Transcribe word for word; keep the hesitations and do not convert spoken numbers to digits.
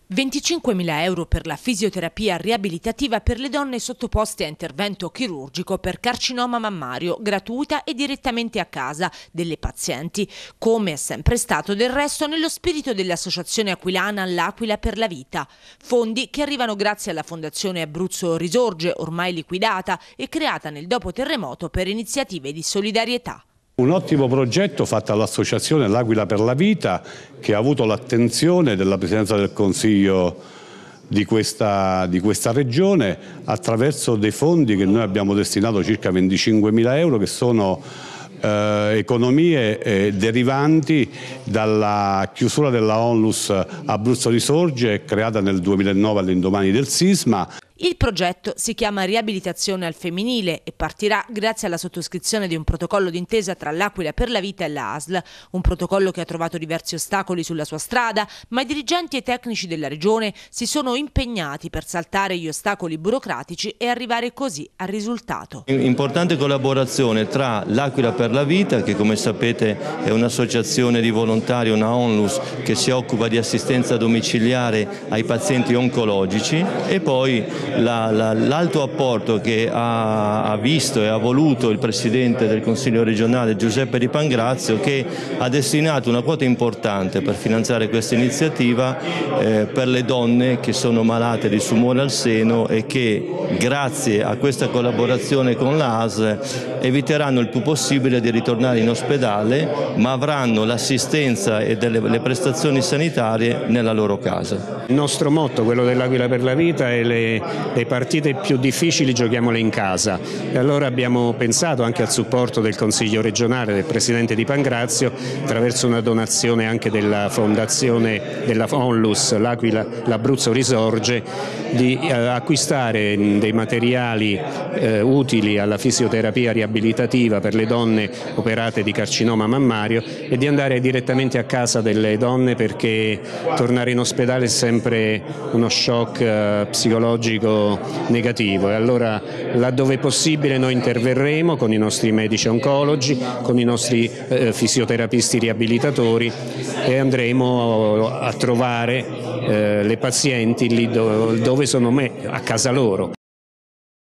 venticinquemila euro per la fisioterapia riabilitativa per le donne sottoposte a intervento chirurgico per carcinoma mammario, gratuita e direttamente a casa delle pazienti, come è sempre stato del resto nello spirito dell'Associazione Aquilana L'Aquila per la Vita. Fondi che arrivano grazie alla Fondazione Abruzzo Risorge, ormai liquidata e creata nel dopo terremoto per iniziative di solidarietà. Un ottimo progetto fatto dall'Associazione L'Aquila per la Vita, che ha avuto l'attenzione della Presidenza del Consiglio di questa, di questa regione attraverso dei fondi che noi abbiamo destinato, circa venticinquemila euro, che sono eh, economie eh, derivanti dalla chiusura della Onlus Abruzzo Risorge, creata nel duemilanove all'indomani del sisma. Il progetto si chiama Riabilitazione al femminile e partirà grazie alla sottoscrizione di un protocollo d'intesa tra l'Aquila per la Vita e l'A S L, un protocollo che ha trovato diversi ostacoli sulla sua strada, ma i dirigenti e tecnici della regione si sono impegnati per saltare gli ostacoli burocratici e arrivare così al risultato. Importante collaborazione tra l'Aquila per la Vita, che come sapete è un'associazione di volontari, una Onlus, che si occupa di assistenza domiciliare ai pazienti oncologici, e poi l'alto apporto che ha, ha visto e ha voluto il Presidente del Consiglio regionale Giuseppe Di Pangrazio, che ha destinato una quota importante per finanziare questa iniziativa eh, per le donne che sono malate di tumore al seno e che grazie a questa collaborazione con l'A S L eviteranno il più possibile di ritornare in ospedale, ma avranno l'assistenza e delle, le prestazioni sanitarie nella loro casa. Il nostro motto, quello dell'Aquila per la Vita, è le Le partite più difficili giochiamole in casa, e allora abbiamo pensato anche al supporto del Consiglio regionale, del Presidente Di Pangrazio, attraverso una donazione anche della Fondazione della Onlus L'Aquila, l'Abruzzo Risorge, di eh, acquistare dei materiali eh, utili alla fisioterapia riabilitativa per le donne operate di carcinoma mammario e di andare direttamente a casa delle donne, perché tornare in ospedale è sempre uno shock eh, psicologico negativo, e allora laddove possibile noi interverremo con i nostri medici oncologi, con i nostri eh, fisioterapisti riabilitatori, e andremo a trovare eh, le pazienti lì dove sono a casa loro.